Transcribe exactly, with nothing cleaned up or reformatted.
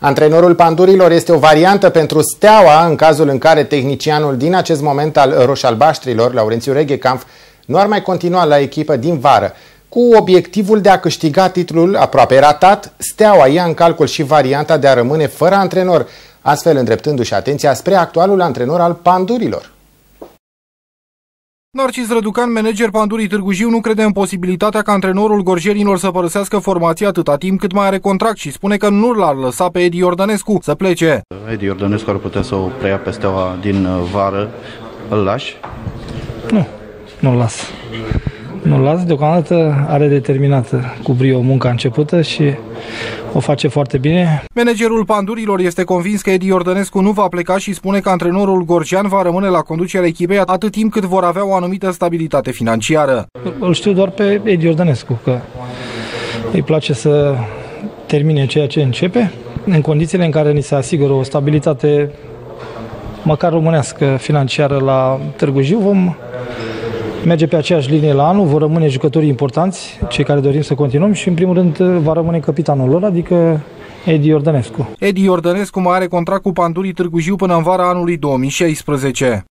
Antrenorul Pandurilor este o variantă pentru Steaua în cazul în care tehnicianul din acest moment al roșalbaștrilor, Laurențiu Reghecamp, nu ar mai continua la echipă din vară. Cu obiectivul de a câștiga titlul aproape ratat, Steaua ia în calcul și varianta de a rămâne fără antrenor, astfel îndreptându-și atenția spre actualul antrenor al Pandurilor. Narcis Răducan, manager Pandurii Târgu Jiu, nu crede în posibilitatea ca antrenorul gorjenilor să părăsească formația atâta timp cât mai are contract și spune că nu l-ar lăsa pe Edi Iordănescu să plece. Edi Iordănescu ar putea să o preia pe Steaua din vară. Îl lași? Nu, nu-l las. Nu-l las, deocamdată are determinată cu brio munca începută și o face foarte bine. Managerul Pandurilor este convins că Edi Iordănescu nu va pleca și spune că antrenorul gorjean va rămâne la conducerea echipei atât timp cât vor avea o anumită stabilitate financiară. Îl știu doar pe Edi Iordănescu, că îi place să termine ceea ce începe, în condițiile în care ni se asigură o stabilitate măcar românească financiară la Târgu Jiu. Vom merge pe aceeași linie la anul, vor rămâne jucătorii importanți, cei care dorim să continuăm și în primul rând va rămâne capitanul lor, adică Edi Iordănescu. Edi Iordănescu mai are contract cu Pandurii Târgu Jiu până în vara anului două mii șaisprezece.